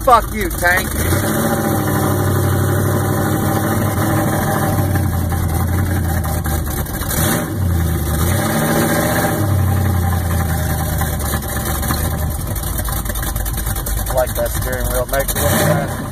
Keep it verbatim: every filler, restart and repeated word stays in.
fuck you, tank. I like that steering wheel. Makes it look fast.